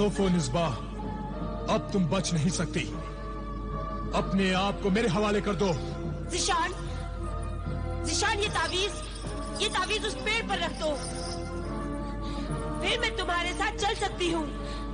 सोफो निस्बा, अब तुम बच नहीं सकती। अपने आप को मेरे हवाले कर दो। ज़िशान, ज़िशान, ये तावीज उस पेड़ पर रख दो, फिर मैं तुम्हारे साथ चल सकती हूँ।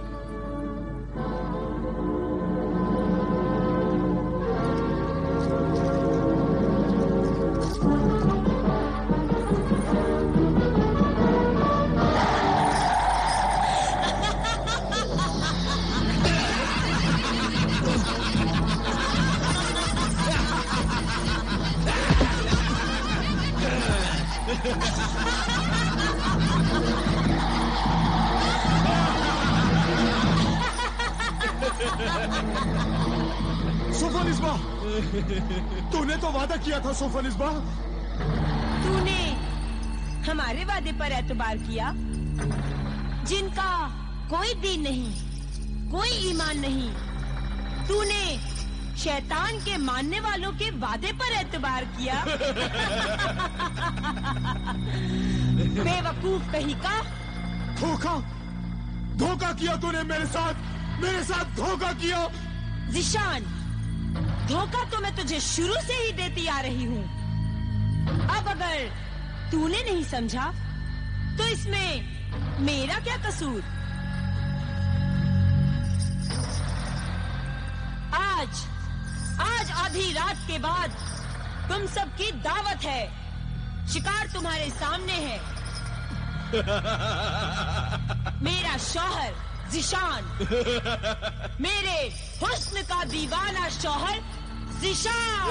सोफो निस्बा, तूने तो वादा किया था। सोफो निस्बा, तूने हमारे वादे पर एतबार किया, जिनका कोई दीन नहीं, कोई ईमान नहीं। तूने शैतान के मानने वालों के वादे पर एतबार किया। बेवकूफ कहीं का। धोखा किया तूने मेरे साथ धोखा किया। ज़िशान, धोखा तो मैं तुझे शुरू से ही देती आ रही हूँ। अब अगर तूने नहीं समझा तो इसमें मेरा क्या कसूर। आज आधी रात के बाद तुम सबकी दावत है। शिकार तुम्हारे सामने है। मेरा शौहर ज़िशान, मेरे हुस्न का दीवाना शौहर ज़िशान।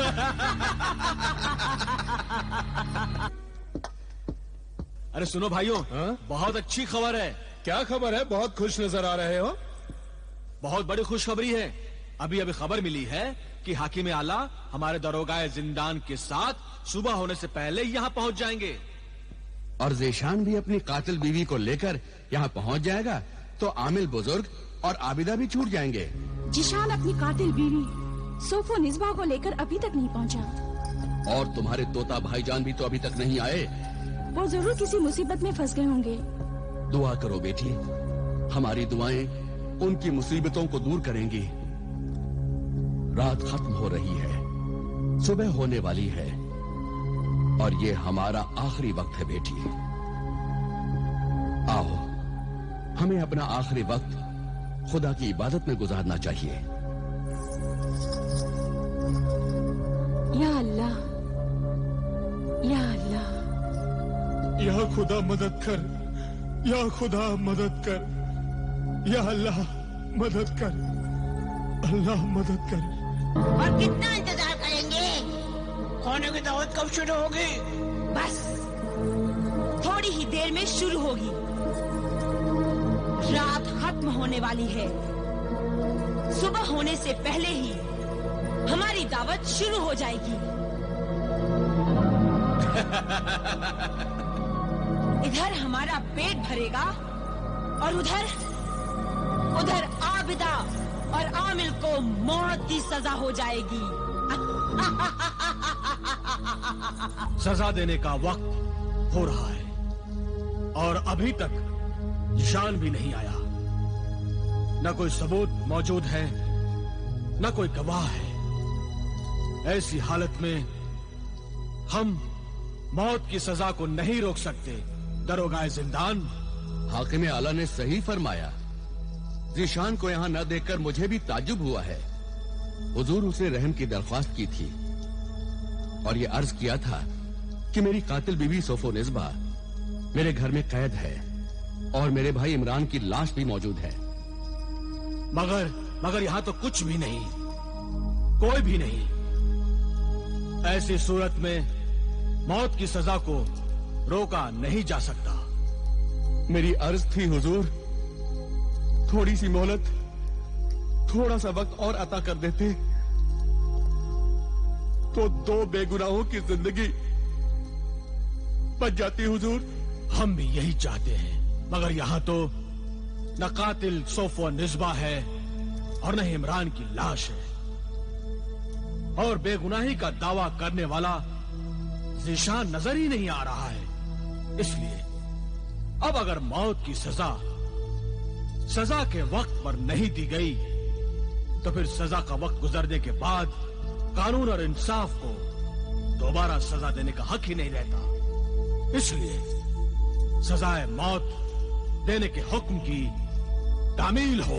अरे सुनो भाइयों, बहुत अच्छी खबर है। क्या खबर है? बहुत खुश नजर आ रहे हो। बहुत बड़ी खुशखबरी है। अभी खबर मिली है कि हाकिम आला हमारे दरोगाए जिंदान के साथ सुबह होने से पहले यहाँ पहुँच जाएंगे। और ज़िशान भी अपनी कातिल बीवी को लेकर यहाँ पहुँच जाएगा, तो आमिल बुजुर्ग और आबिदा भी छूट जाएंगे। ज़िशान अपनी कातिल बीवी सोफो निस्बा को लेकर अभी तक नहीं पहुँचा। और तुम्हारे तोता भाईजान भी तो अभी तक नहीं आए। वो जरूर किसी मुसीबत में फंस गए होंगे। दुआ करो बेटी, हमारी दुआएं उनकी मुसीबतों को दूर करेंगी। रात खत्म हो रही है, सुबह होने वाली है, और ये हमारा आखिरी वक्त है बेटी। आओ, हमें अपना आखिरी वक्त खुदा की इबादत में गुजारना चाहिए। या अल्लाह, या अल्लाह, या खुदा मदद कर, या खुदा मदद कर, या अल्लाह मदद कर, अल्लाह मदद कर। और कितना इंतजार करेंगे? खाने की दावत कब शुरू होगी? बस थोड़ी ही देर में शुरू होगी। रात खत्म होने वाली है। सुबह होने से पहले ही हमारी दावत शुरू हो जाएगी। इधर हमारा पेट भरेगा और उधर आबिदा और आमिल को मौत की सजा हो जाएगी। सजा देने का वक्त हो रहा है और अभी तक ज़िशान भी नहीं आया। न कोई सबूत मौजूद है, न कोई गवाह है। ऐसी हालत में हम मौत की सजा को नहीं रोक सकते। दरोगाए जिंदान, हाकिम आला ने सही फरमाया। ज़िशान को यहाँ न देखकर मुझे भी ताज्जुब हुआ है। हुजूर उसे रहम की दरख्वास्त की थी और ये अर्ज किया था कि मेरी कातिल बीवी सोफो निस्बा मेरे घर में कैद है और मेरे भाई इमरान की लाश भी मौजूद है। मगर यहाँ तो कुछ भी नहीं, कोई भी नहीं। ऐसी सूरत में मौत की सजा को रोका नहीं जा सकता। मेरी अर्ज थी हुजूर, थोड़ी सी मोहलत, थोड़ा सा वक्त और अता कर देते तो दो बेगुनाहों की जिंदगी बच जाती। हुजूर, हम भी यही चाहते हैं, मगर यहाँ तो न कातिल सोफो निस्बा है और न इमरान की लाश है, और बेगुनाही का दावा करने वाला ज़िशान नजर ही नहीं आ रहा है। इसलिए अब अगर मौत की सजा सजा के वक्त पर नहीं दी गई तो फिर सजा का वक्त गुजरने के बाद कानून और इंसाफ को दोबारा सजा देने का हक ही नहीं रहता। इसलिए सजाए मौत देने के हुक्म की तामील हो।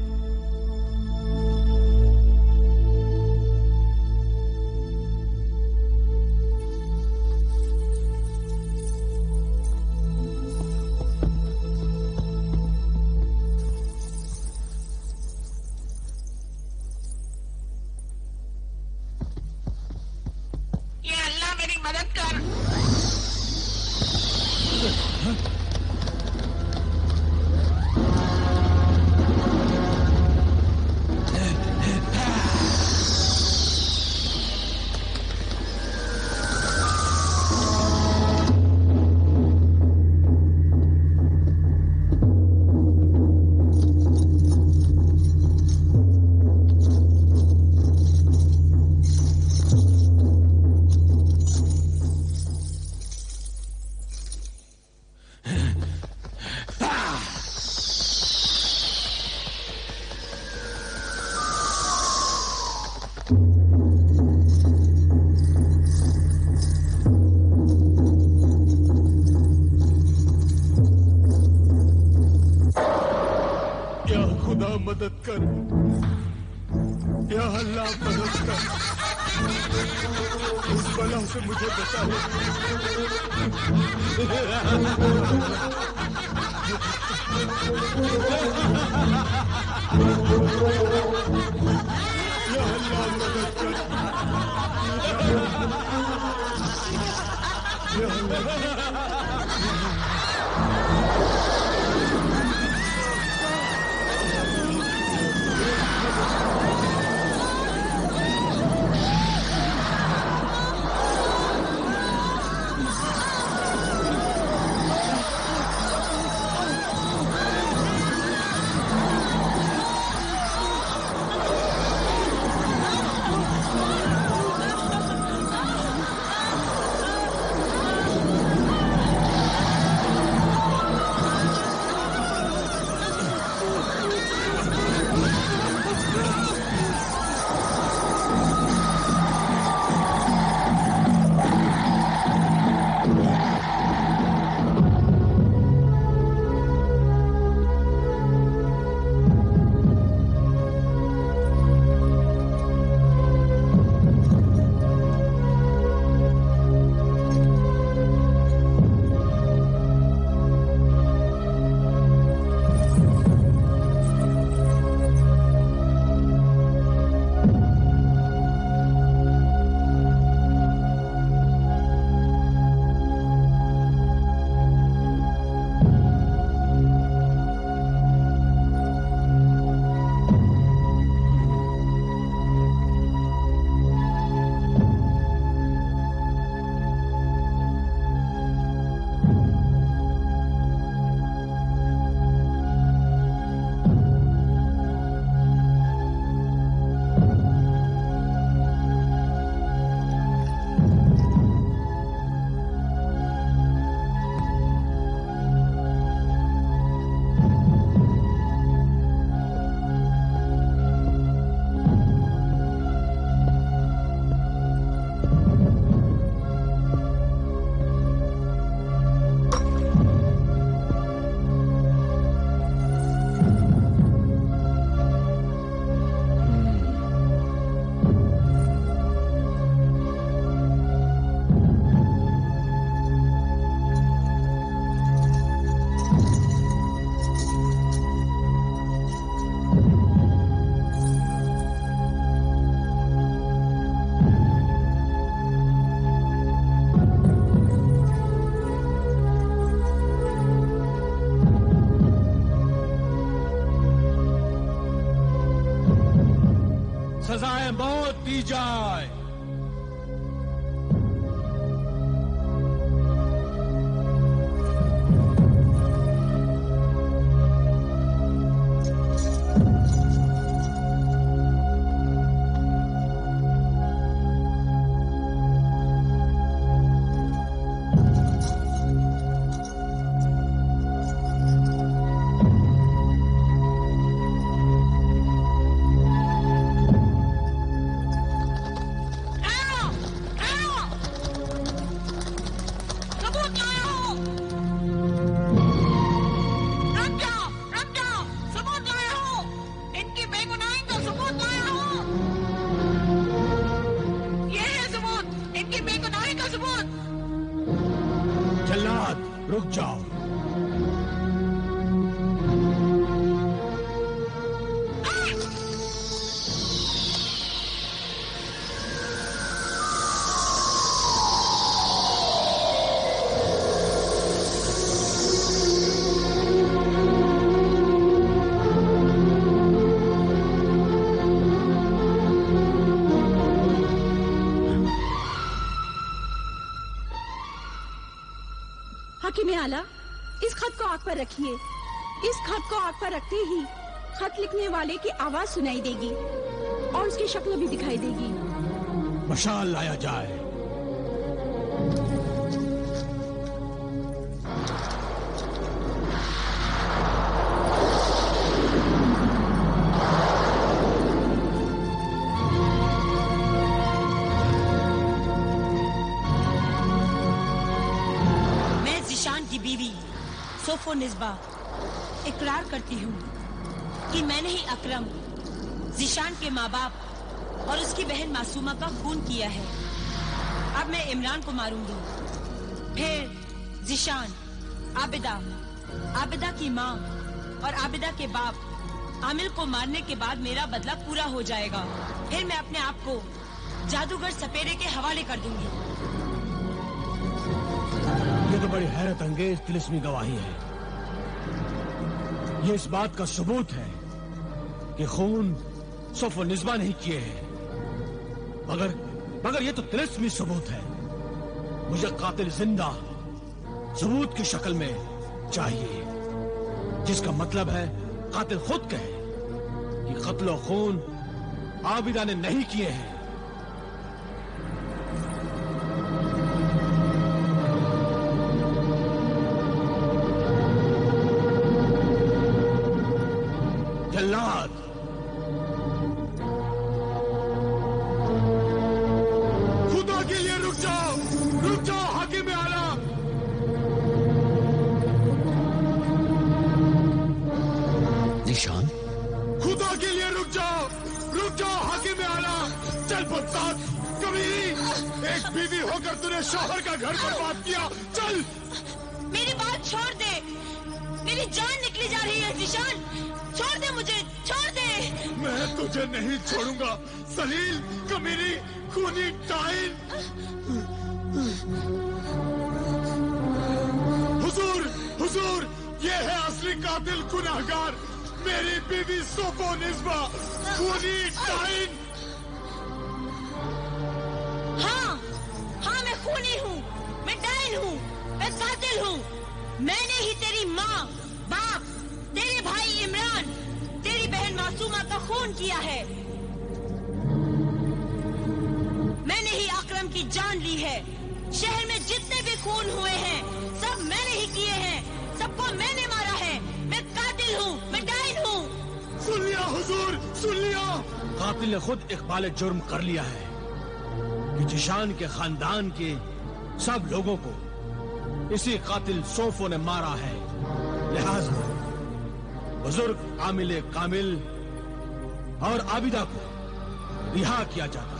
मदद कर, या अल्लाह मदद कर, इस बला से मुझे बचा ले। या अल्लाह मदद कर, या अल्लाह। सजाए मौत दी जाए। हकीम आला, इस खत को आग पर रखिए। इस खत को आग पर रखते ही खत लिखने वाले की आवाज सुनाई देगी और उसकी शक्ल भी दिखाई देगी। मशाल लाया जाए। मैं जिशान की बीवी सोफो निस्बा इकरार करती हूँ कि मैंने ही अकरम जिशान के माँ बाप और उसकी बहन मासूमा का खून किया है। अब मैं इमरान को मारूंगी। फिर जिशान, आबिदा की माँ और आबिदा के बाप आमिल को मारने के बाद मेरा बदला पूरा हो जाएगा। फिर मैं अपने आप को जादूगर सपेरे के हवाले कर दूंगी। ये तो बड़ी हैरत अंगेज तिलिस्मी गवाही है। ये इस बात का सबूत है कि खून सोफो निस्बा नहीं किए हैं, मगर ये तो तिलिस्मी सबूत है। मुझे कातिल जिंदा सबूत की शक्ल में चाहिए, जिसका मतलब है कातिल खुद कहे कि कत्ल खून आबिदा ने नहीं किए हैं। जल्लाद, खुदा के लिए रुक जाओ हाकिम आला। निशान, खुदा के लिए रुक जाओ हाकिम आला। चल बदसात, कभी एक बीवी होकर तूने शौहर का घर बर्बाद किया। चल, मेरी बात छोड़ दे, मेरी जान निकली जा रही है। जिशान, छोड़ दे मुझे, छोड़ दे। मैं तुझे नहीं छोड़ूंगा सलील, कमीनी, खूनी टाइन। हुजूर, ये है असली कातिल गुनाहगार, मेरी बीवी सोफो निस्बा, खूनी टाइन। हाँ, मैं खूनी हूँ, मैं टाइन हूँ, मैं कातिल हूँ। मैंने ही तेरी माँ, बाप, तेरे भाई इमरान, तेरी बहन मासूमा का खून किया है। मैंने ही अकरम की जान ली है। शहर में जितने भी खून हुए हैं सब मैंने ही किए हैं, सबको मैंने मारा है। मैं कातिल हूँ, मैं टाइन हूँ। सुन लिया हुजूर, सुन लिया। कातिल ने खुद इकबाल जुर्म कर लिया है कि जिशान के खानदान के सब लोगों को इसी कातिल सोफो ने मारा है। लिहाजा बुजुर्ग आमिल कामिल और आबिदा को रिहा किया जाता है।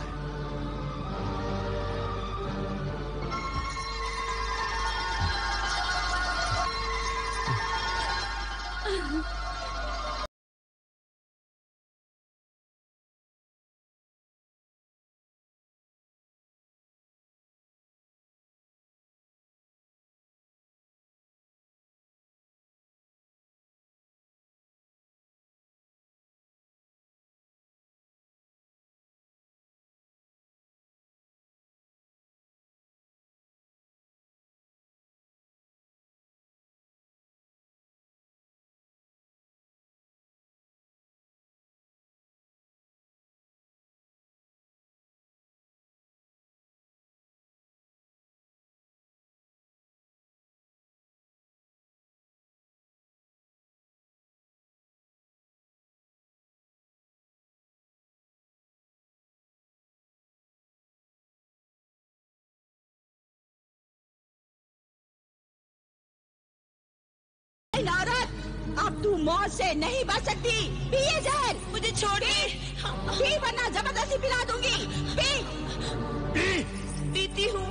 औरत, अब तू मौत से नहीं बच सकती। पिए जहर। मुझे छोड़िए। पी वरना जबरदस्ती पिला दूंगी। पी। पीती हूँ।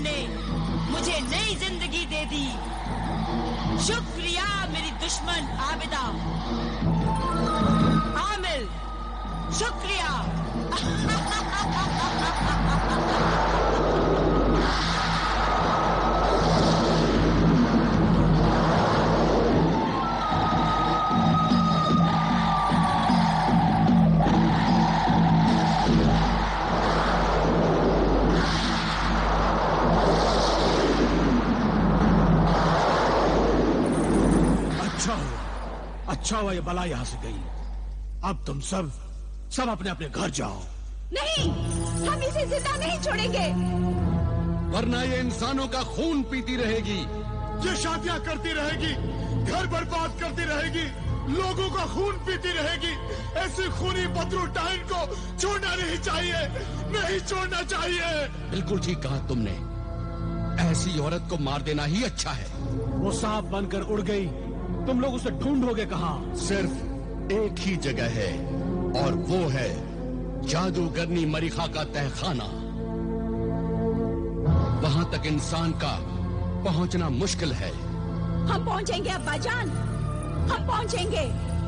ने मुझे नई जिंदगी दे दी। शुक्रिया मेरी दुश्मन आबिदा। आमिल, शुक्रिया। अच्छा हुआ ये बला यहाँ से गई। अब तुम सब अपने अपने घर जाओ। नहीं, हम इसे जिंदा नहीं छोड़ेंगे, वरना ये इंसानों का खून पीती रहेगी। ये शादियां करती रहेगी, घर बर्बाद करती रहेगी, लोगों का खून पीती रहेगी। ऐसी खूनी बदरू टाइन को छोड़ना नहीं चाहिए, नहीं छोड़ना चाहिए। बिल्कुल ठीक कहा तुमने, ऐसी औरत को मार देना ही अच्छा है। वो सांप बनकर उड़ गई, तुम लोग उसे ढूंढोगे कहाँ? सिर्फ एक ही जगह है और वो है जादूगरनी मरीखा का तहखाना। वहां तक इंसान का पहुंचना मुश्किल है। हम पहुंचेंगे अब्बा जान, हम पहुंचेंगे।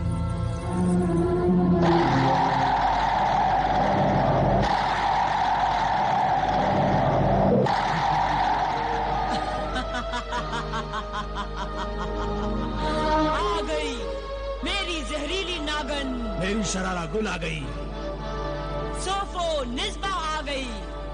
आ गई मेरी जहरीली नागन, मेरी शरारा गुल आ गई, सोफो निस्बा आ गई।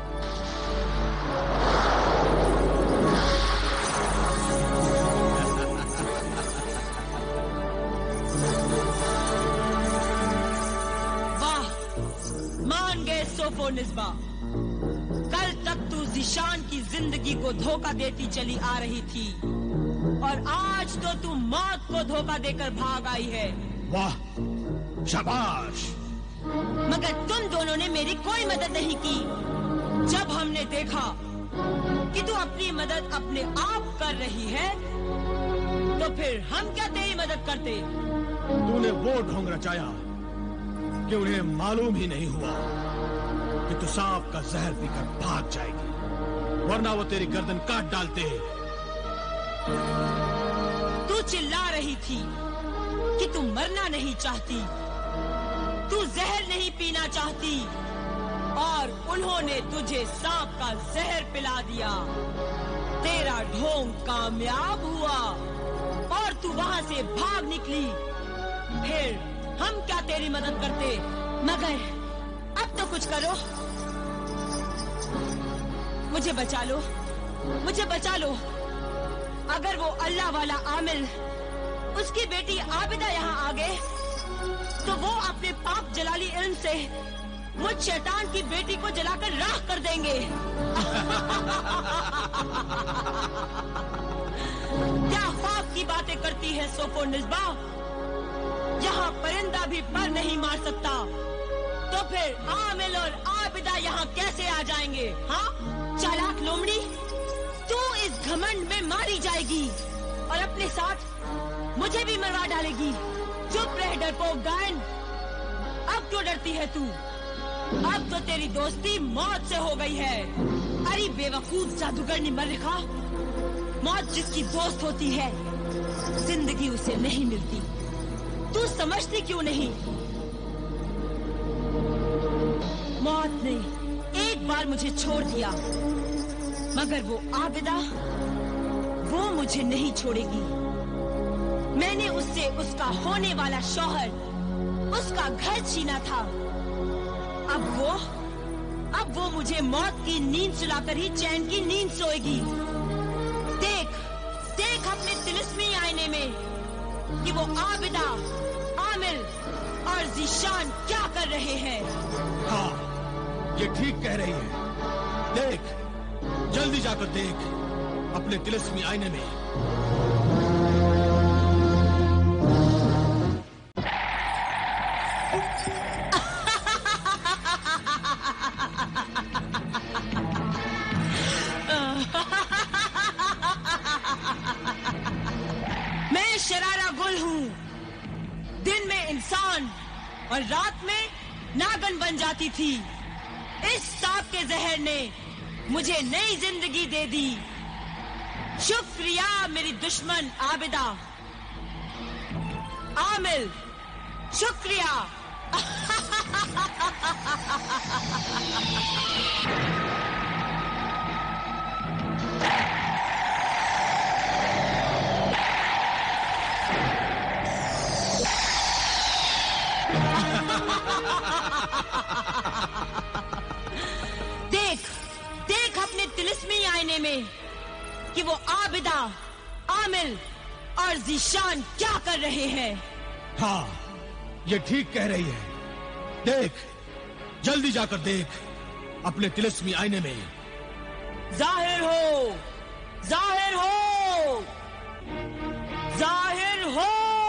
वाह, मान गए सोफो निस्बा। कल तक तू जिशान की जिंदगी को धोखा देती चली आ रही थी और आज तो तू मौत को धोखा देकर भाग आई है। वाह, शाबाश। मगर तुम दोनों ने मेरी कोई मदद नहीं की। जब हमने देखा कि तू अपनी मदद अपने आप कर रही है, तो फिर हम क्या तेरी मदद करते? तूने वो ढोंग रचाया कि उन्हें मालूम ही नहीं हुआ कि तू सांप का जहर पीकर भाग जाएगी, वरना वो तेरी गर्दन काट डालते। तू चिल्ला रही थी कि तू मरना नहीं चाहती, तू जहर नहीं पीना चाहती, और उन्होंने तुझे सांप का जहर पिला दिया। तेरा ढोंग कामयाब हुआ और तू वहां से भाग निकली। फिर हम क्या तेरी मदद करते? मगर अब तो कुछ करो, मुझे बचा लो, मुझे बचा लो। अगर वो अल्लाह वाला आमिल, उसकी बेटी आबिदा यहाँ आ गए, तो वो अपने पाप जलाली इल्म से मुझ शैतान की बेटी को जलाकर राख कर देंगे। क्या ख्वाब की बातें करती है सोफो निस्बा? यहाँ परिंदा भी पर नहीं मार सकता, तो फिर आमिल और आबिदा यहाँ कैसे आ जाएंगे? हाँ चालाक लोमड़ी, तू इस घमंड में मारी जाएगी और अपने साथ मुझे भी मरवा डालेगी। चुप रह डरपोक गायन, अब क्यों डरती है तू? अब तो तेरी दोस्ती मौत से हो गई है। अरे बेवकूफ जादूगरनी मरीखा, मौत जिसकी दोस्त होती है, जिंदगी उसे नहीं मिलती। तू समझती क्यों नहीं? मौत ने एक बार मुझे छोड़ दिया, मगर वो आबिदा, वो मुझे नहीं छोड़ेगी। मैंने उससे उसका होने वाला शौहर, उसका घर छीना था। अब वो मुझे मौत की नींद सुलाकर ही चैन की नींद सोएगी। देख, देख अपने तिलिस्मी आईने में कि वो आबिदा, आमिल और जिशान क्या कर रहे हैं। हाँ, ये ठीक कह रही है। देख, जल्दी जाकर देख अपने तिलिस्मी आईने में। मैं शरारा गुल हूँ। दिन में इंसान और रात में नागन बन जाती थी। इस सांप के जहर ने मुझे नई जिंदगी दे दी। शुक्रिया मेरी दुश्मन आबिदा। आमिल, शुक्रिया। देख अपने तिलिस्मी आईने में कि वो आबिदा, आमिल और ज़ीशान क्या कर रहे हैं। हाँ, ये ठीक कह रही है। देख, जल्दी जाकर देख अपने तिलिस्मी आईने में। जाहिर हो, जाहिर हो, जाहिर हो।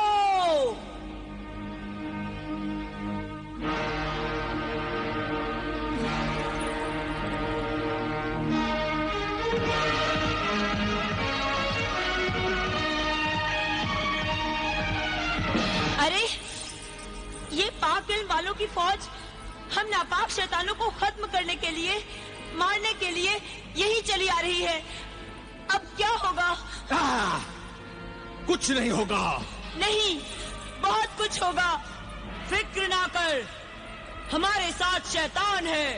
अरे, ये पाक इल्म वालों की फौज हम नापाक शैतानों को खत्म करने के लिए, मारने के लिए यही चली आ रही है। अब क्या होगा? कुछ नहीं होगा। नहीं, बहुत कुछ होगा। फिक्र ना कर, हमारे साथ शैतान है।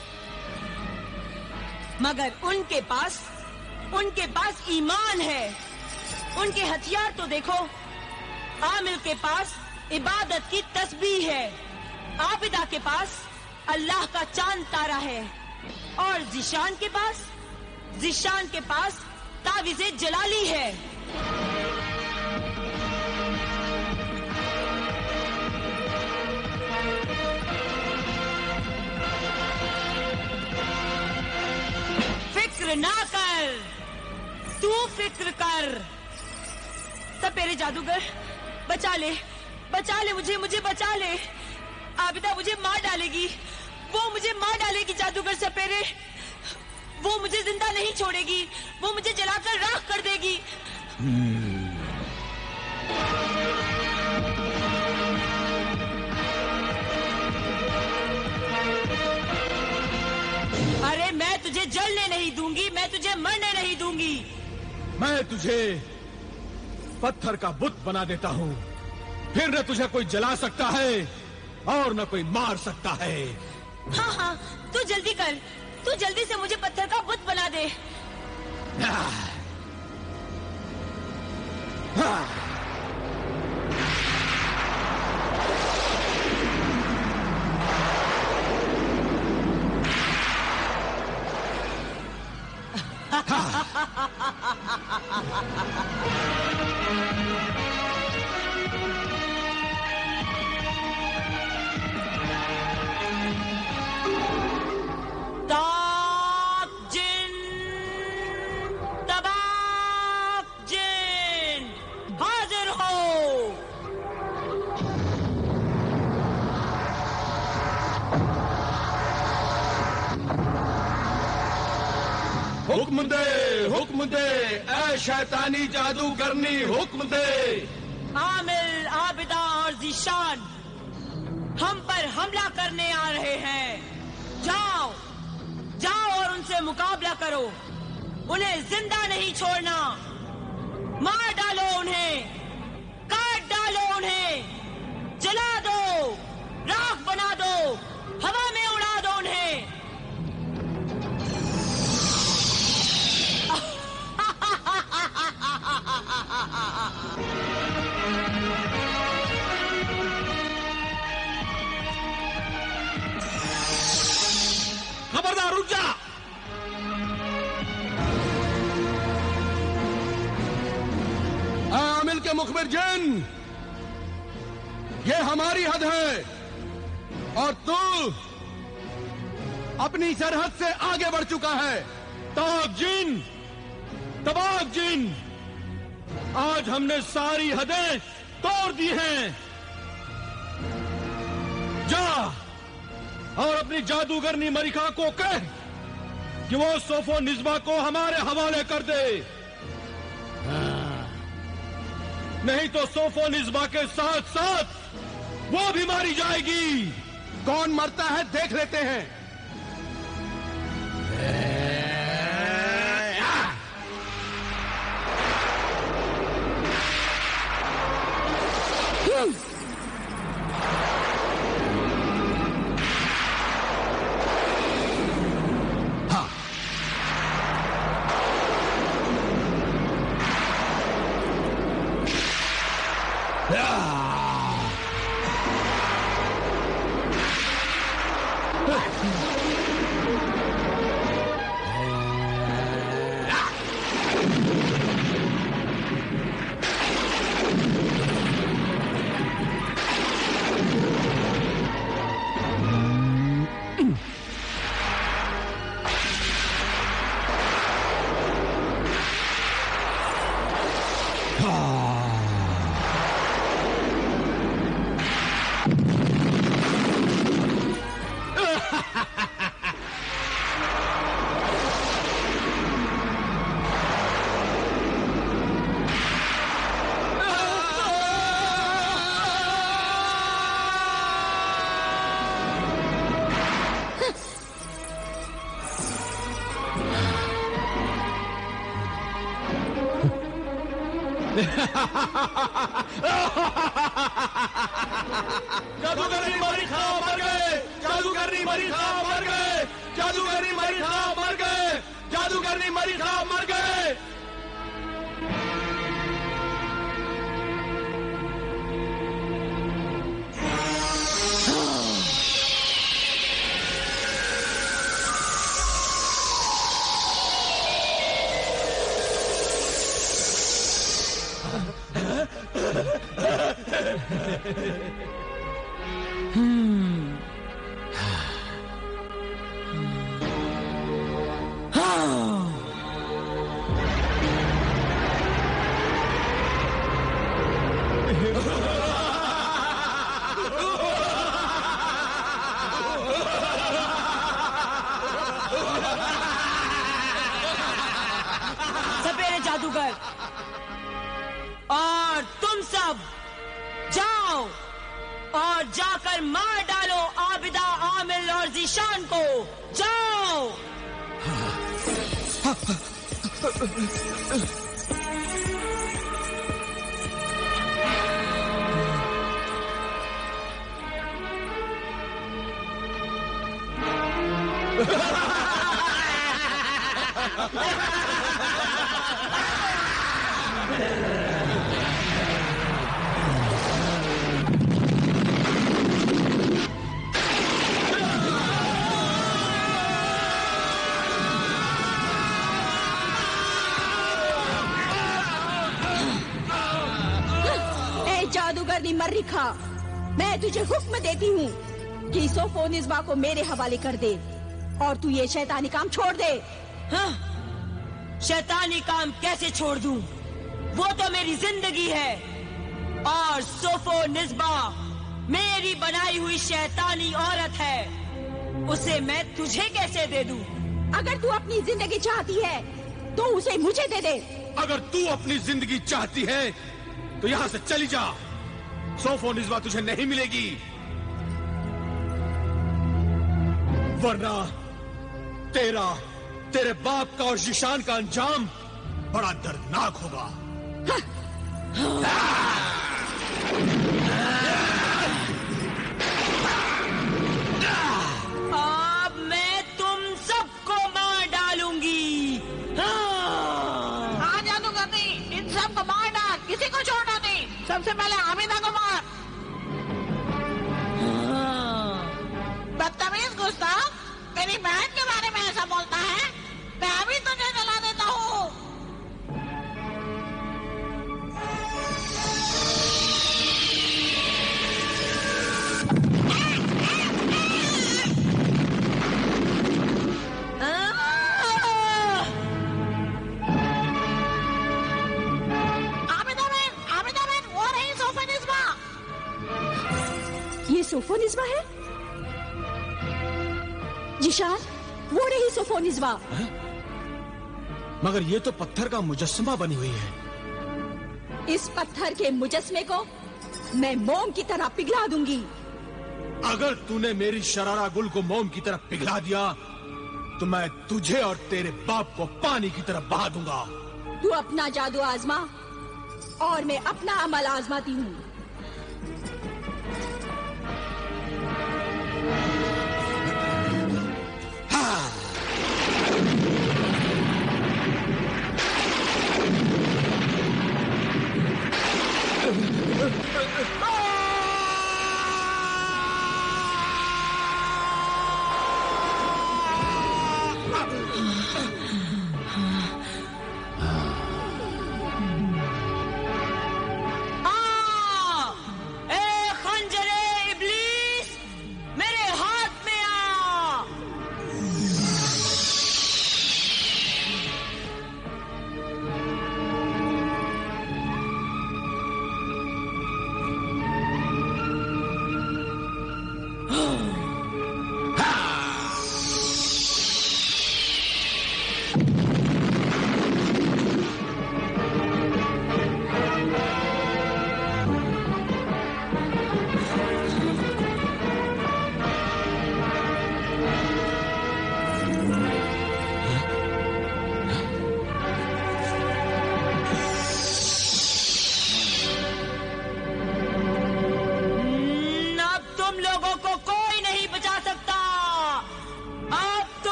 मगर उनके पास ईमान है। उनके हथियार तो देखो। आमिल के पास इबादत की तस्बीह है, आबिदा के पास अल्लाह का चांद तारा है, और ज़ीशान के पास तावीज़े जलाली है। फिक्र ना कर, तू फिक्र कर। सपेरे जादूगर, बचा ले मुझे बचा ले। आबिदा मुझे मार डालेगी, वो मुझे मार डालेगी। जादूगर सपेरे, वो मुझे जिंदा नहीं छोड़ेगी, वो मुझे जलाकर राख कर देगी। अरे मैं तुझे जलने नहीं दूंगी, मैं तुझे मरने नहीं दूंगी। मैं तुझे पत्थर का बुत बना देता हूँ, फिर न तुझे कोई जला सकता है और न कोई मार सकता है। हाँ, तू जल्दी कर, तू जल्दी से मुझे पत्थर का बुत बना दे। हुक्म दे, ऐ शैतानी जादूगरनी, हुक्म दे। आमिल, आबिदा और ज़ीशान हम पर हमला करने आ रहे हैं। जाओ और उनसे मुकाबला करो। उन्हें जिंदा नहीं छोड़ना। मार डालो उन्हें, काट डालो उन्हें, जला दो, राख बना दो, हवा में उड़ा दो उन्हें। खबरदार, रुक जा। आमिल के मुखबिर जिन, ये हमारी हद है और तू अपनी सरहद से आगे बढ़ चुका है। तबाक जिन, आज हमने सारी हदें तोड़ दी हैं। जा और अपनी जादूगरनी मरिका को कह कि वो सोफो निस्बा को हमारे हवाले कर दे। नहीं तो सोफो निस्बा के साथ साथ वो भी मारी जाएगी। कौन मरता है देख लेते हैं। जादूगरनी मरी खा मर गए, जादूगरनी मरी खा मर गए, जादूगरनी मरी खा मर गए, जादूगरनी मरी खा मर गए। सपेरे जादूगर और तुम सब जाओ और जाकर मार डालो आबिदा, आमिल और जीशान को। जाओ। जादूगरनी मर्री खा, मैं तुझे हुक्म देती हूँ कि सोफोनिस्बा को मेरे हवाले कर दे और तू ये शैतानी काम छोड़ दे। हाँ? शैतानी काम कैसे छोड़ दूं? वो तो मेरी जिंदगी है और सोफोनिस्बा मेरी बनाई हुई शैतानी औरत है। उसे मैं तुझे कैसे दे दूं? अगर तू अपनी जिंदगी चाहती है तो उसे मुझे दे दे। अगर तू अपनी जिंदगी चाहती है तो यहाँ से चली जा। सोफोनिस्बा तुझे नहीं मिलेगी, वरना तेरे बाप का और जीशान का अंजाम बड़ा दर्दनाक होगा। अब मैं तुम सबको मार डालूंगी। हाँ जादूगरनी, इन सबको मार डाल, किसी को छोड़ना नहीं। सबसे पहले आमिदा को मार। बदतमीज गुस्ताख, मेरी बहन के बारे में ऐसा बोलता है? मैं अभी तुझे जला देता हूँ। आमिदा बहन, वो रही सोफोनिस्बा। ये सोफोनिस्बा है? जीशान, वो रही सोफोनिस्बा। मगर ये तो पत्थर का मुजस्समा बनी हुई है। इस पत्थर के मुजस्मे को मैं मोम की तरह पिघला दूंगी। अगर तूने मेरी शरारा गुल को मोम की तरह पिघला दिया तो मैं तुझे और तेरे बाप को पानी की तरह बहा दूंगा। तू अपना जादू आजमा और मैं अपना अमल आजमाती हूँ।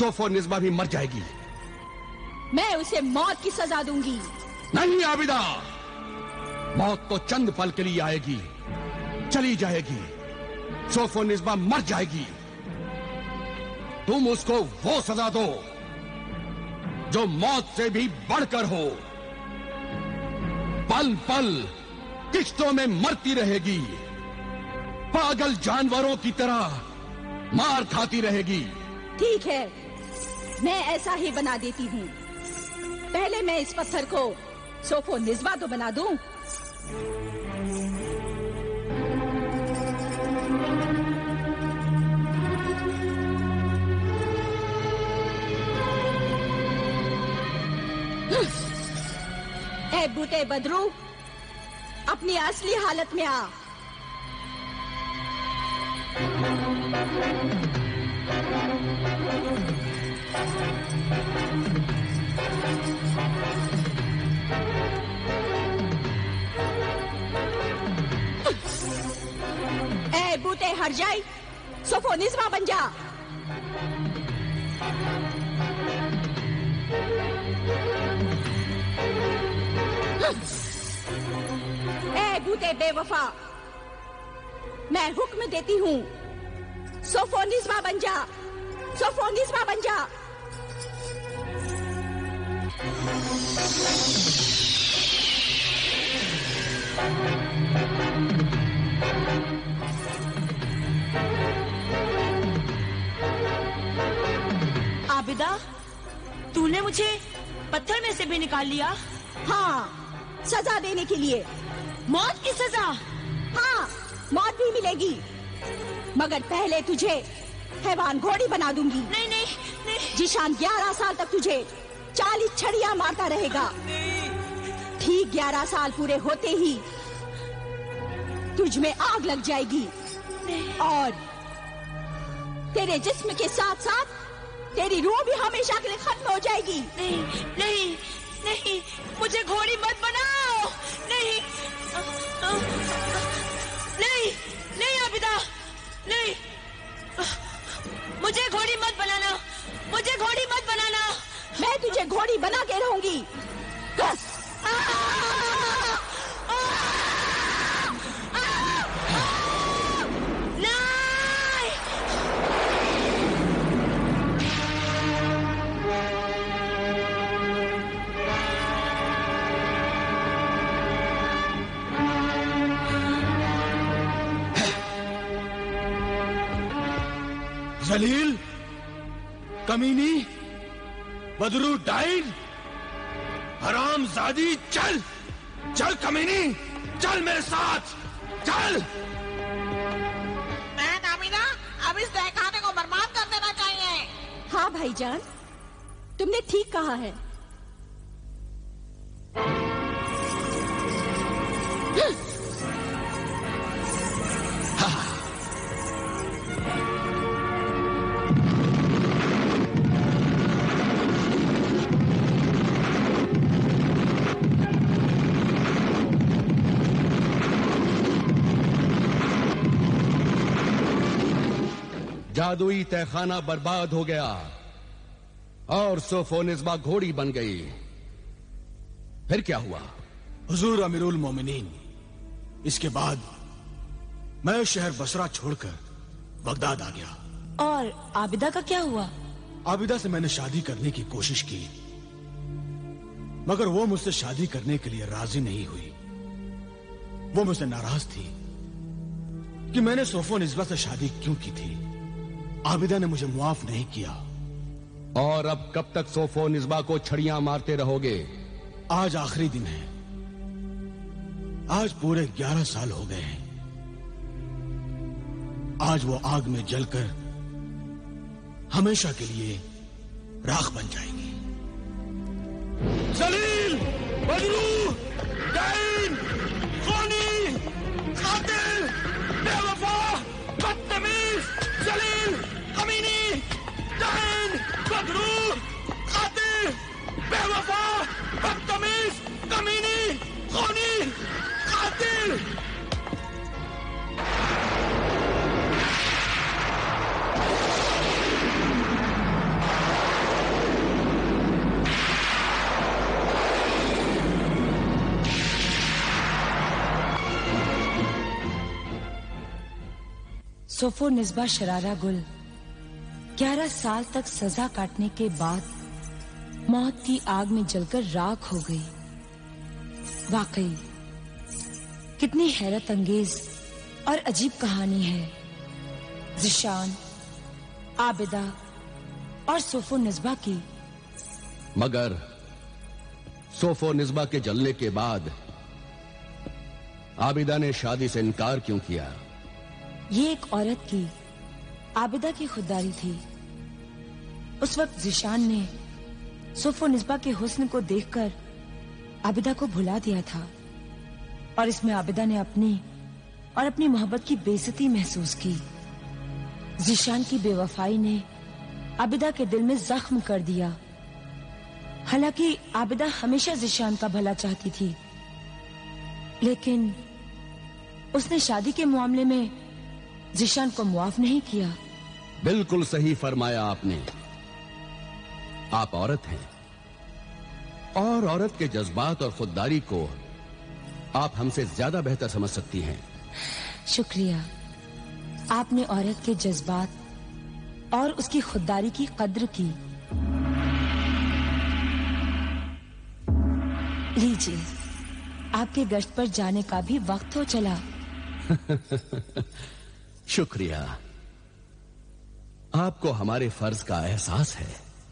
सोफो निस्बा भी मर जाएगी। मैं उसे मौत की सजा दूंगी। नहीं आबिदा, मौत तो चंद पल के लिए आएगी, चली जाएगी। सोफो निस्बा मर जाएगी। तुम उसको वो सजा दो जो मौत से भी बढ़कर हो। पल पल किश्तों में मरती रहेगी, पागल जानवरों की तरह मार खाती रहेगी। ठीक है, मैं ऐसा ही बना देती हूँ। पहले मैं इस पत्थर को सोफो निस्बा तो बना दूं। ए बूटे बदरू, अपनी असली हालत में आ। ए बूटे हर जाई, सोफो निस्बा बन जा। ए बूटे बेवफा, मैं हुक्म देती हूँ, सोफो निस्बा बन जा, सोफो निस्बा बन जा। आबिदा, तूने मुझे पत्थर में से भी निकाल लिया? हाँ, सजा देने के लिए। मौत की सजा? हाँ, मौत भी मिलेगी, मगर पहले तुझे हैवान घोड़ी बना दूंगी। नहीं नहीं नहीं। जिशान 11 साल तक तुझे 40 छड़ियां मारता रहेगा। ठीक 11 साल पूरे होते ही तुझ में आग लग जाएगी और तेरे जिस्म के साथ साथ तेरी रूह भी हमेशा के लिए खत्म हो जाएगी। नहीं नहीं नहीं, मुझे घोड़ी मत बनाओ। नहीं नहीं नहीं आबिदा, नहीं, मुझे घोड़ी मत बनाना, मुझे घोड़ी मत बनाना। मैं तुझे घोड़ी बना के रहूंगी। जलील, कमीनी, बदरू डाइन, हरामजादी, चल चल कमीनी, चल मेरे साथ, चल। मैं आमिना, अब इस तहखाने को बर्बाद कर देना चाहिए। हाँ भाईजान, तुमने ठीक कहा है। जादुई तहखाना बर्बाद हो गया और सोफो निस्बा घोड़ी बन गई। फिर क्या हुआ? हुजूर अमीरुल मोमिनीन, इसके बाद मैं शहर बसरा छोड़कर बगदाद आ गया। और आबिदा का क्या हुआ? आबिदा से मैंने शादी करने की कोशिश की, मगर वो मुझसे शादी करने के लिए राजी नहीं हुई। वो मुझसे नाराज थी कि मैंने सोफो निस्बा से शादी क्यों की थी। आबिदा ने मुझे मुआफ नहीं किया। और अब कब तक सोफो निस्बा को छड़ियां मारते रहोगे? आज आखिरी दिन है। आज पूरे 11 साल हो गए हैं। आज वो आग में जलकर हमेशा के लिए राख बन जाएगी। जलील, बदरू, डाइन, खूनी, कातिल, बेवफा, बदतमीज, जलील, कमीनी, डाइन, बदरू, कातिल, बेवफा, बदतमीज, कमीनी, खूनी, कातिल। सोफो निस्बा शरारा गुल 11 साल तक सजा काटने के बाद मौत की आग में जलकर राख हो गई। वाकई कितनी हैरत अंगेज और अजीब कहानी है। जिशान, आबिदा और सोफो निस्बा की। मगर सोफो निस्बा के जलने के बाद आबिदा ने शादी से इनकार क्यों किया? ये एक औरत की, आबिदा की खुददारी थी। उस वक्त जिशान ने सोफो निस्बा के हुस्न को देखकर आबिदा को भुला दिया था और इसमें आबिदा ने अपनी मोहब्बत की बेइज्जती महसूस की। जिशान की बेवफाई ने आबिदा के दिल में जख्म कर दिया। हालांकि आबिदा हमेशा जिशान का भला चाहती थी, लेकिन उसने शादी के मामले में जिशान को मुआफ नहीं किया। बिल्कुल सही फरमाया आपने। आप औरत हैं और औरत के जज्बात और खुददारी को आप हमसे ज्यादा बेहतर समझ सकती हैं। शुक्रिया। आपने औरत के जज्बात और उसकी खुददारी की कद्र की। लीजिए, आपके गश्त पर जाने का भी वक्त हो चला। शुक्रिया। आपको हमारे फर्ज का एहसास है।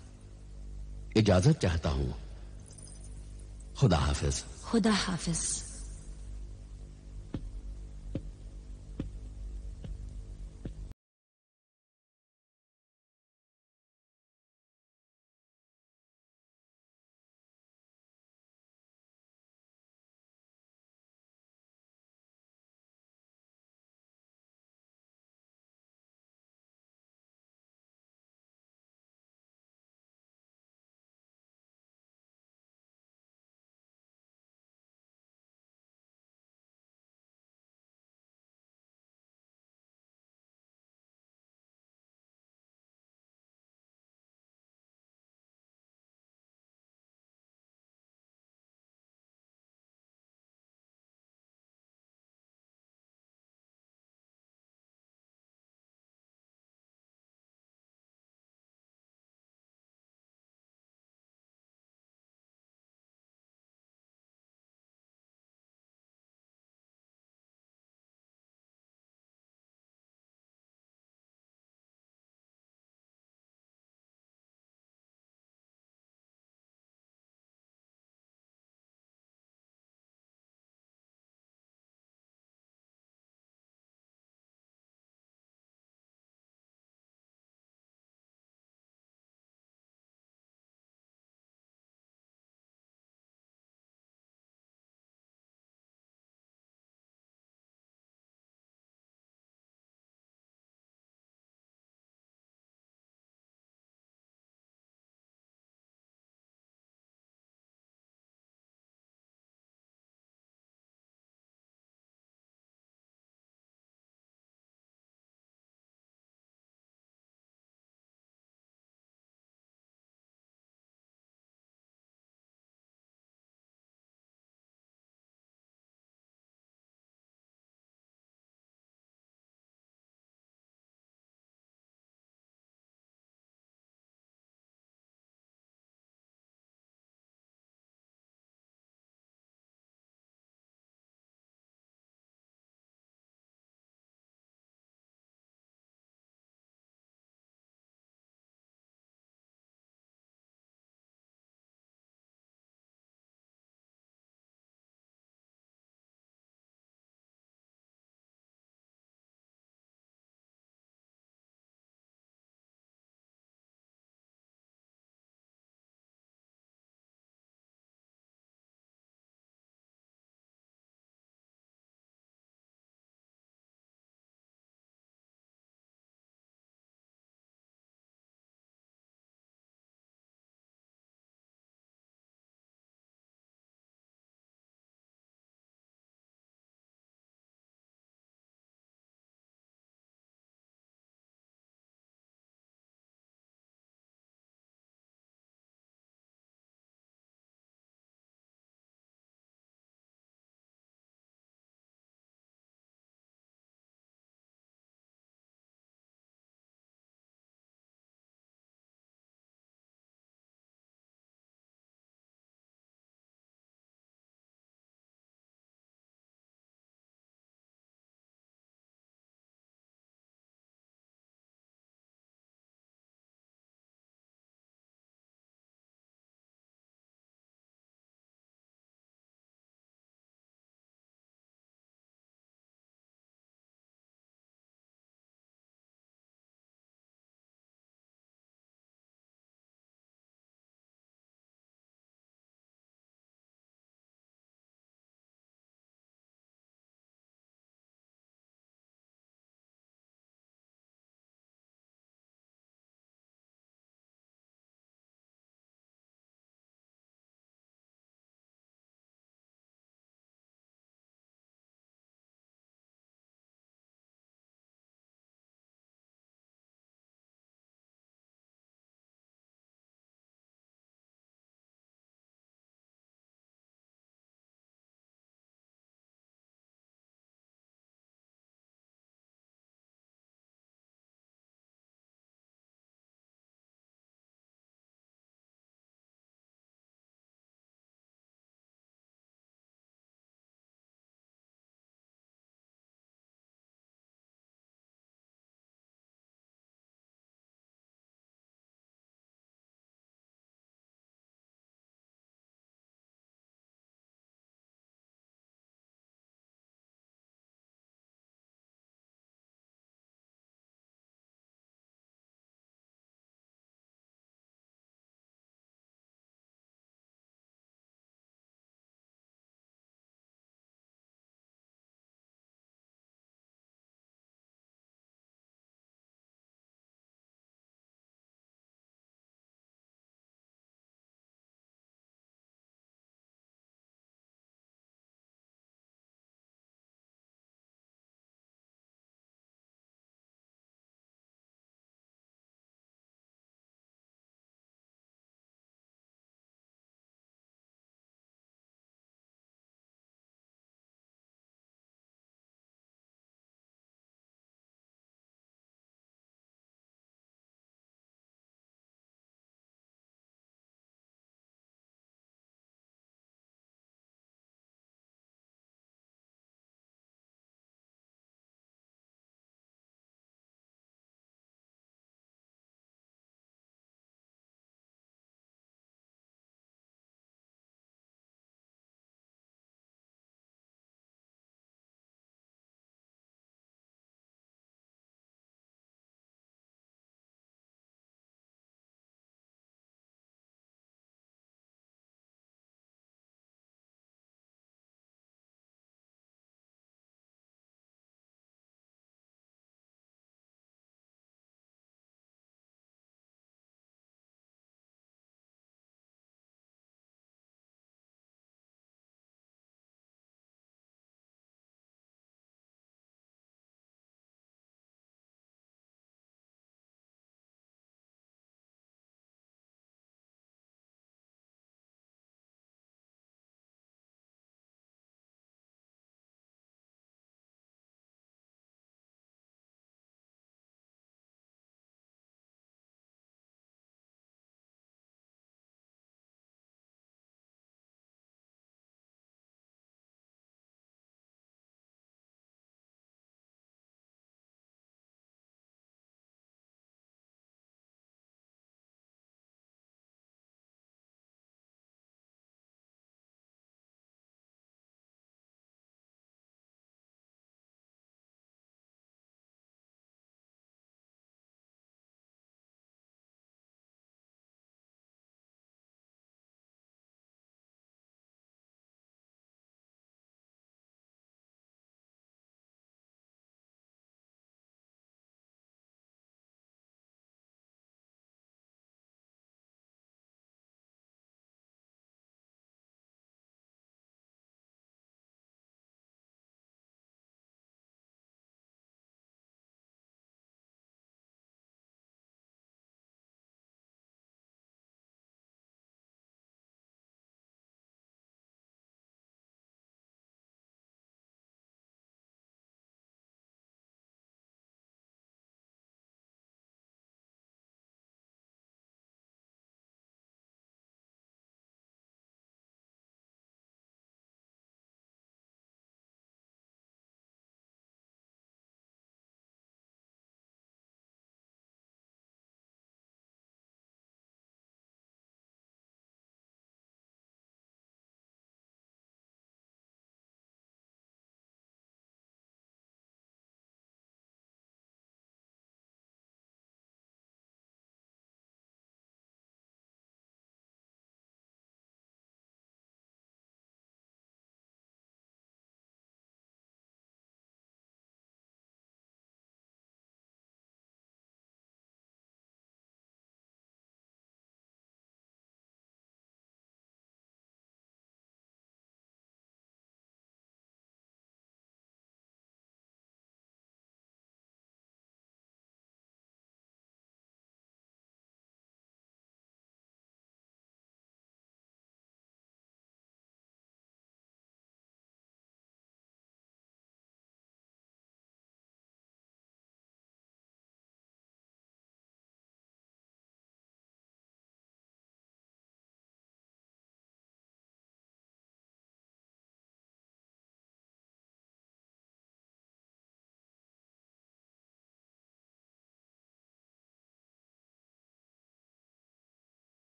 इजाजत चाहता हूं। खुदा हाफिज। खुदा हाफिज।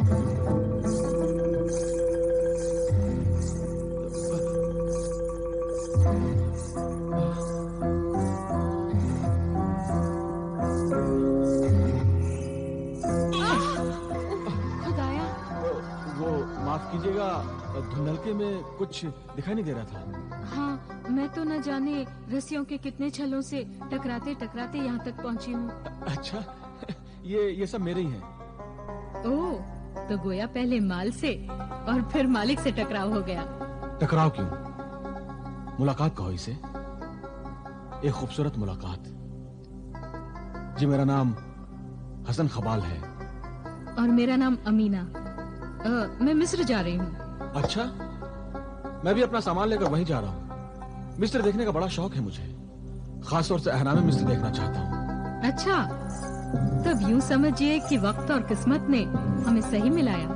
धुंधलके में कुछ दिखाई नहीं दे रहा था। हाँ, मैं तो न जाने रस्सियों के कितने छलों से टकराते टकराते यहाँ तक पहुँची हूँ। अच्छा, ये सब मेरे ही हैं। ओह, तो गोया पहले माल से और फिर मालिक से टकराव हो गया। टकराव क्यों? मुलाकात कहो इसे, एक खूबसूरत मुलाकात। जी, मेरा नाम हसन खबाल है। और मेरा नाम अमीना। मैं मिस्र जा रही हूँ। अच्छा, मैं भी अपना सामान लेकर वहीं जा रहा हूँ। मिस्र देखने का बड़ा शौक है मुझे, खासतौर से अहराम मिस्र देखना चाहता हूँ। अच्छा, तब यूँ समझिए कि वक्त और किस्मत ने हमें सही मिलाया।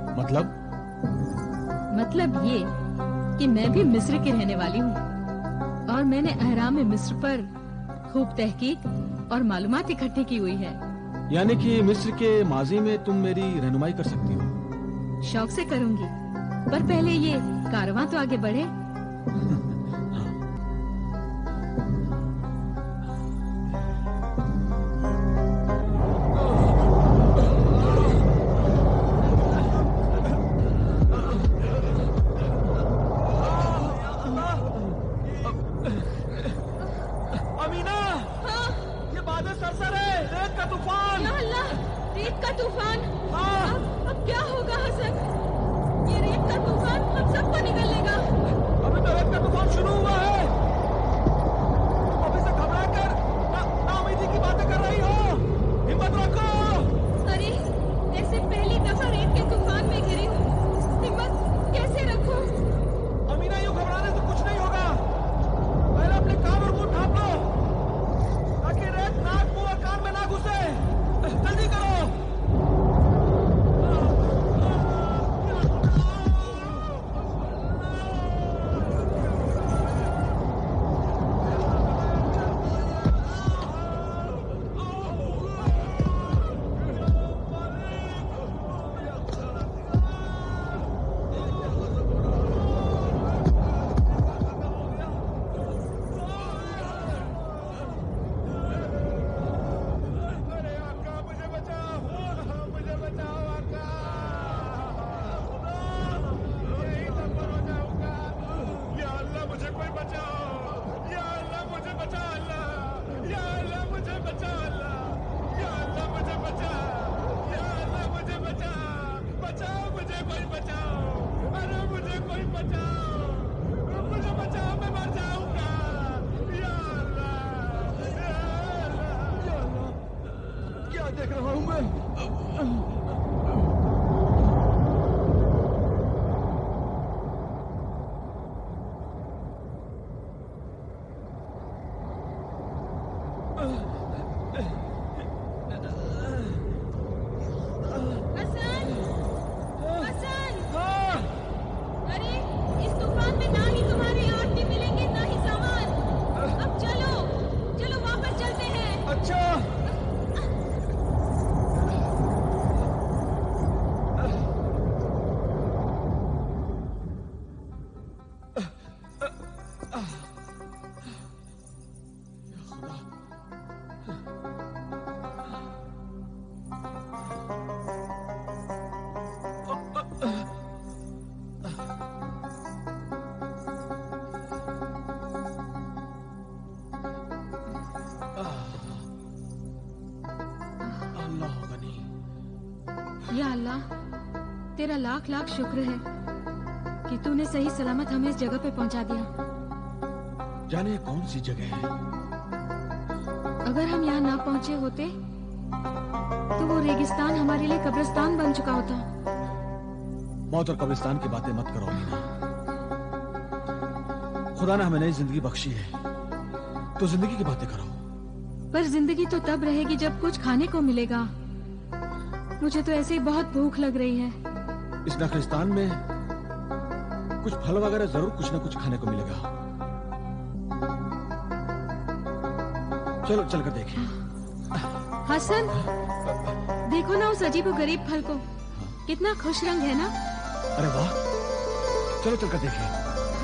मतलब ये कि मैं भी मिस्र की रहने वाली हूँ और मैंने अहराम मिस्र पर खूब तहकीक और मालूमात इकट्ठी की हुई है। यानी कि मिस्र के माजी में तुम मेरी रहनुमाई कर सकती हो? शौक से करूंगी, पर पहले ये कारवां तो आगे बढ़े। अमीना, हाँ? ये बादल सरसर है, रेत का तूफान। या अल्लाह, रेत का तूफान। हाँ। अब क्या होगा हसन? ये रेत का तूफान हम सबको निगल लेगा। अभी तो रेत का तूफान शुरू हुआ है। तुम अभी से घबरा कर नाउमीदी की बातें कर रही हो। हिम्मत रखो। अरे, ऐसे पहली दफा रेत के तूफान में गिरी हूँ, हिम्मत कैसे रखूं? अमीना, यूँ घबराने से कुछ नहीं होगा। पहले अपने कान और मुंह ढांप लो ताकि रेत नाक, मुंह और कान में ना घुसे। जल्दी करो। देख रहा हूं मैं। या अल्लाह, तेरा लाख लाख शुक्र है कि तूने सही सलामत हमें इस जगह पे पहुंचा दिया। जाने कौन सी जगह है। अगर हम यहाँ ना पहुंचे होते तो वो रेगिस्तान हमारे लिए कब्रिस्तान बन चुका होता। मौत और कब्रिस्तान की बातें मत करो मीना। खुदा ने हमें नई जिंदगी बख्शी है, तो जिंदगी की बातें करो। पर जिंदगी तो तब रहेगी जब कुछ खाने को मिलेगा। मुझे तो ऐसे ही बहुत भूख लग रही है। इस नखलिस्तान में कुछ फल वगैरह जरूर कुछ न कुछ खाने को मिलेगा। चलो चलकर देखें। हसन, देखो ना उस अजीब गरीब फल को। कितना खुश रंग है ना। अरे वाह, चलो चलकर देखें।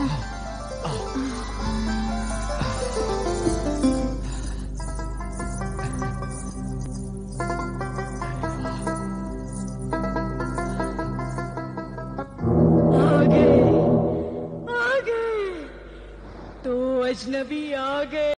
आ गए तो अजनबी आ गए।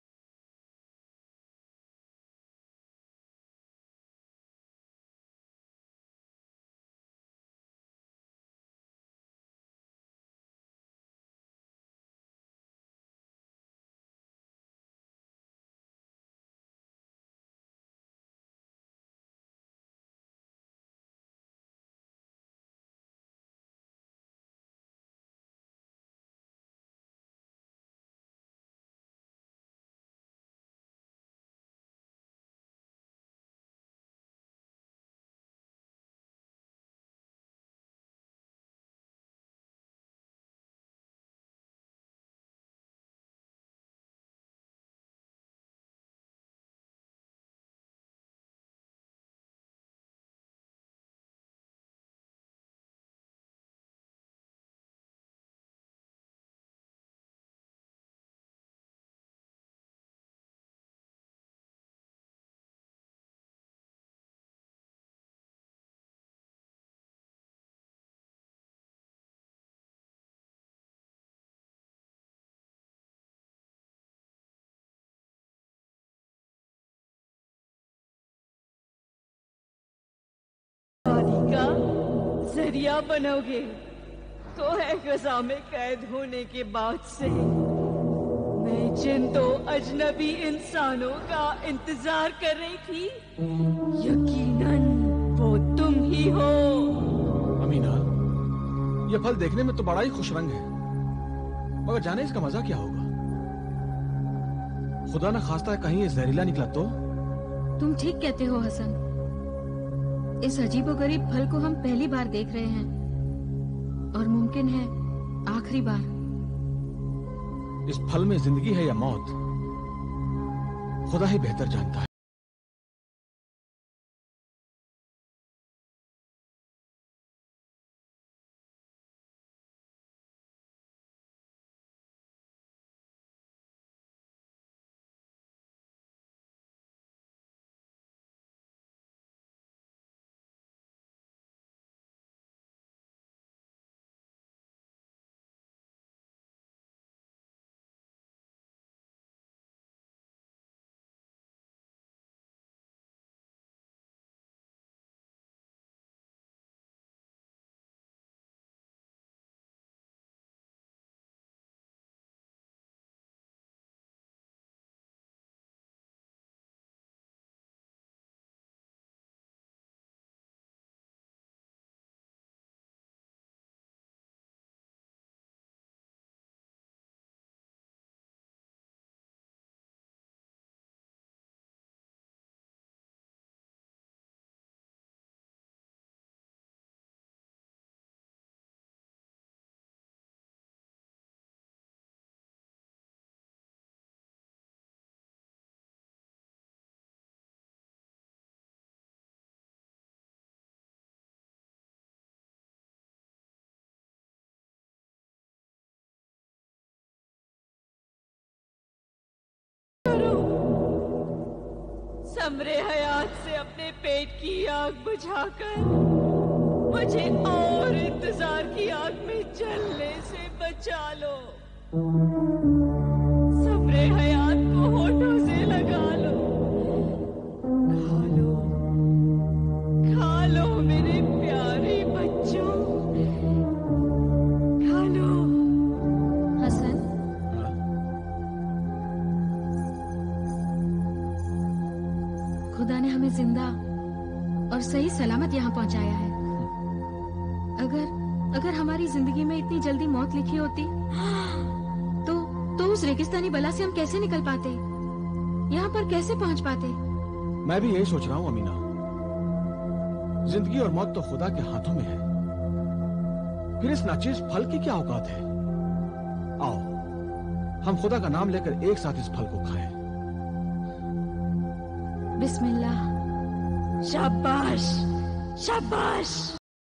शादी का जरिया बनोगे तो है ग़ज़ा में कैद होने के बाद से मैं जिन दो अजनबी इंसानों का इंतजार कर रही थी, यकीनन वो तुम ही हो। अमीना, ये फल देखने में तो बड़ा ही खुश रंग है, मगर जाने इसका मजा क्या होगा। खुदा न खास्ता कहीं ये जहरीला निकला तो। तुम ठीक कहते हो हसन, इस अजीबोगरीब फल को हम पहली बार देख रहे हैं और मुमकिन है आखिरी बार। इस फल में जिंदगी है या मौत, खुदा ही बेहतर जानता है। समरे हयात से अपने पेट की आग बुझाकर मुझे और इंतजार की आग में जलने से बचा लो। समरे हयात को होठों से लगा लो, खा लो मेरे प्यारे बच्चों, खा लो। हसन, खुदा ने हमें जिंदा और सही सलामत यहाँ पहुँचाया है। अगर हमारी जिंदगी में इतनी जल्दी मौत लिखी होती तो उस रेगिस्तानी बला से हम कैसे निकल पाते, यहाँ पर कैसे पहुँच पाते। मैं भी यही सोच रहा हूँ अमीना। जिंदगी और मौत तो खुदा के हाथों में है, फिर इस नाचीज फल की क्या औकात है। आओ हम खुदा का नाम लेकर एक साथ इस फल को खाएं। बिस्मिल्लाह। शाबाश, शाबाश।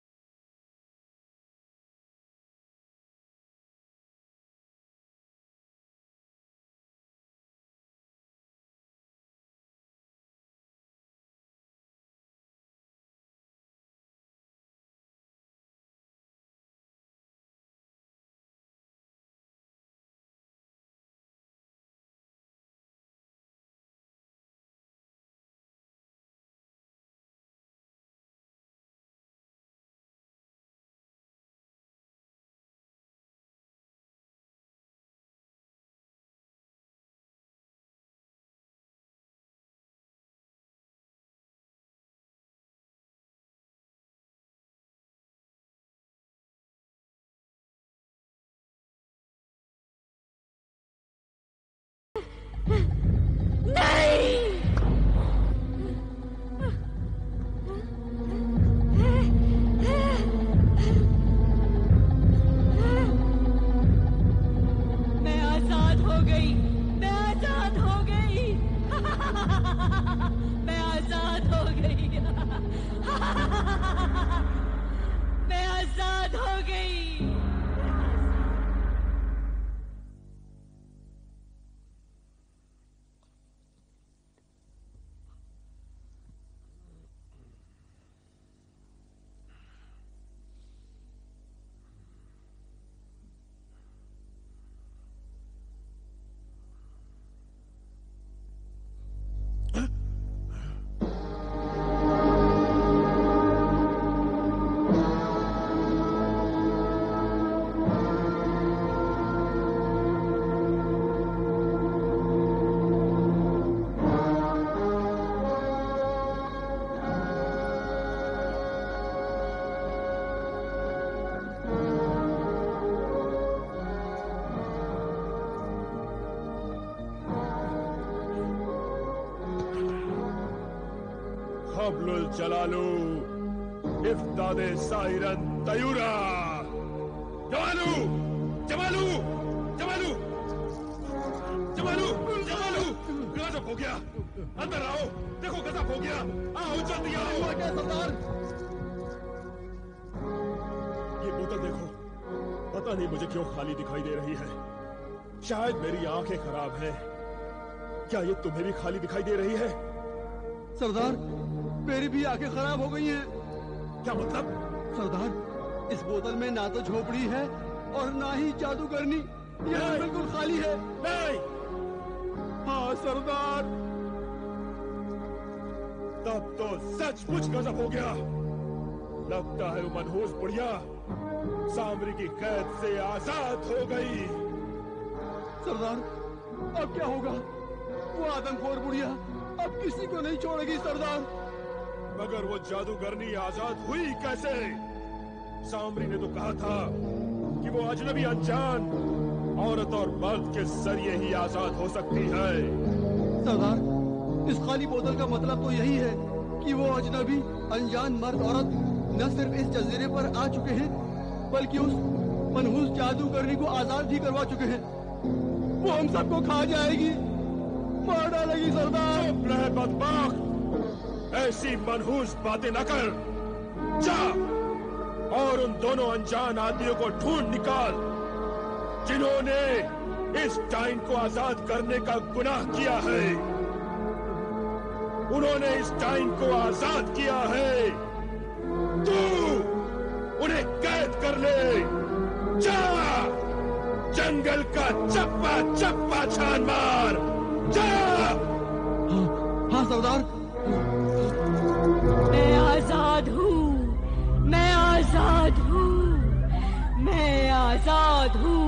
नहीं। मैं आजाद हो गई, मैं आजाद हो गई। मैं आजाद हो गई। मैं आजाद हो गई। हब्लुल जलालू इफ्तादे साइरन तयूरा। जमालू जमालू जमालू जमालू जमालू गजब हो गया। अंदर आओ, देखो गजब हो गया। आओ जल्दी आओ। सरदार, ये बोतल देखो, पता नहीं मुझे क्यों खाली दिखाई दे रही है। शायद मेरी आंखें खराब हैं। क्या ये तुम्हें भी खाली दिखाई दे रही है? सरदार, मेरी भी आंखें खराब हो गई हैं। क्या मतलब? सरदार, इस बोतल में ना तो झोपड़ी है और ना ही जादूगरनी। ये बिल्कुल खाली है। नहीं। हाँ सरदार। तब तो सचमुच गजब हो गया। लगता है वो मनहूस बुढ़िया सामरी की कैद से आजाद हो गई। सरदार, अब क्या होगा? वो आदमखोर बुढ़िया अब किसी को नहीं छोड़ेगी सरदार। मगर वो जादूगरनी आजाद हुई कैसे? सामरी ने तो कहा था कि वो अजनबी अनजान औरत और मर्द के जरिए ही आजाद हो सकती है। सरदार, इस खाली बोतल का मतलब तो यही है कि वो अजनबी अनजान मर्द औरत न सिर्फ इस जजीरे पर आ चुके हैं, बल्कि उस मनहूस जादूगरनी को आजाद भी करवा चुके हैं। वो हम सबको खा जाएगी, मार डालेगी सरदार। चुप रहे बदबख्त, ऐसी मनहूस बातें न कर। जा और उन दोनों अनजान आदमियों को ढूंढ निकाल जिन्होंने इस टाइन को आजाद करने का गुनाह किया है। उन्होंने इस टाइन को आजाद किया है। तू उन्हें कैद कर ले। जा, जंगल का चप्पा चप्पा छान मार। जा। हाँ सरदार। मैं आजाद हूँ, मैं आजाद हूँ, मैं आजाद हूँ।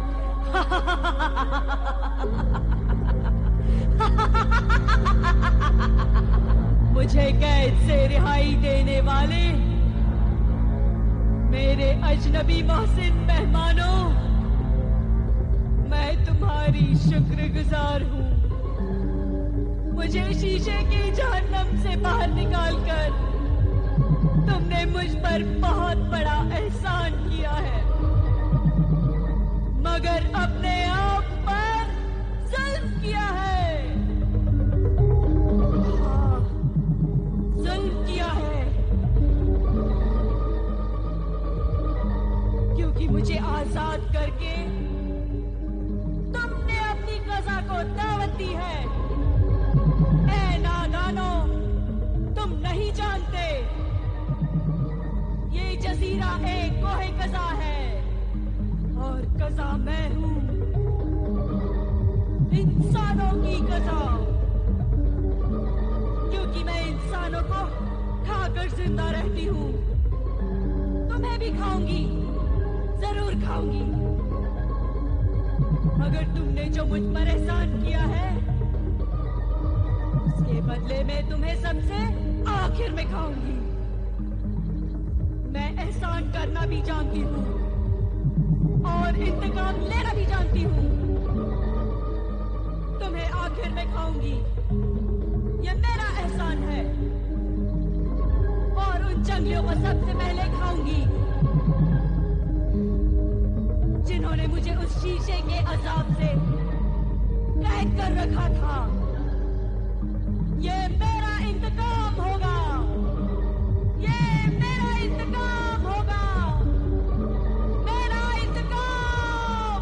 मुझे कैद से रिहाई देने वाले मेरे अजनबी मोहसिन मेहमानों, मैं तुम्हारी शुक्रगुजार हूँ। मुझे शीशे की जहन्नम से बाहर निकालकर तुमने मुझ पर बहुत बड़ा एहसान किया है, मगर अपने आप पर जुल्म किया है। हाँ, जुल्म किया है, क्योंकि मुझे आजाद करके तुमने अपनी कज़ा को दावत दी है। ऐ नादानो, तुम नहीं जानते ये जजीरा एक कोहे कज़ा है और कज़ा मैं हूँ, इंसानों की कज़ा। क्योंकि मैं इंसानों को खाकर जिंदा रहती हूँ। तुम्हें भी खाऊंगी, जरूर खाऊंगी, मगर तुमने जो मुझ पर एहसान किया है उसके बदले में तुम्हें सबसे आखिर में खाऊंगी। मैं एहसान करना भी जानती हूँ और इंतकाम लेना भी जानती हूँ। तुम्हें आखिर मैं खाऊंगी। ये मेरा एहसान है और उन जंगलियों को सबसे पहले खाऊंगी जिन्होंने मुझे उस शीशे के अजाब से कैद कर रखा था। ये मेरा इंतकाम होगा। ये मेरा इंतकाम होगा। मेरा इंतकाम।